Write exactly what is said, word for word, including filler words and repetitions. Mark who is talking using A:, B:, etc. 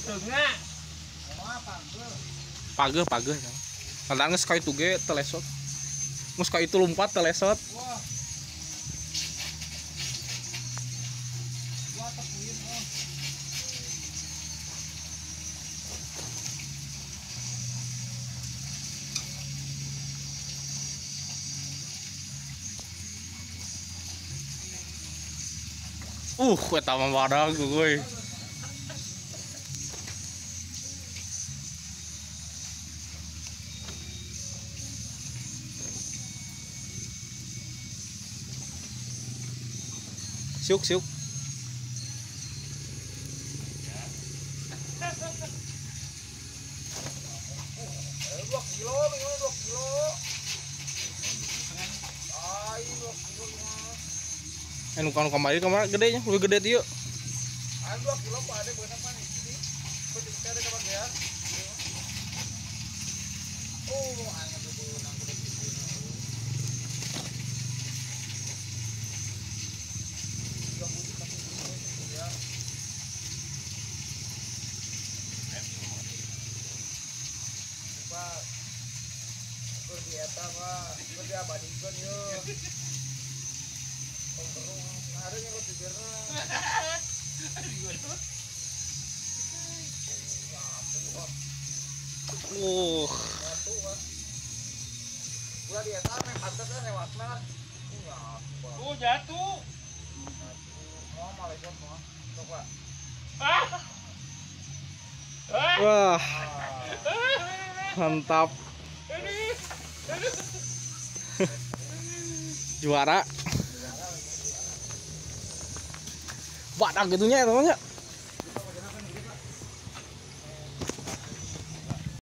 A: Tengah.
B: Pageh pageh. Kadang geus ka itu ge telesot. Mus ka itu lompat telesot.
A: Wah. Wah tepuin oh.
B: Uh, eta mah badag euy. Siuk siuk.
A: dua kilo, minimal dua kilo. Ai, dua kilo mah.
B: Anu kan kamari kamar gedenya, lebih gede tieu.
A: Ah, dua kilo kok ada buat apa nih? Ini. Kok bisa ada kabar ya? Oh, anak tuh nang gede gitu. Yang putih tapi ya. Pak. Kerja eta mah, kerja abadikeun yeuh. Pengkerung hareunya kok tigerna.
B: Uh.
A: Ulah di eta meh pantesan lewatna.
C: Oh jatuh.
A: Oh, malaikat mah. Coba.
B: Wah, mantap. Juara. Badak gitunya ya teman-teman.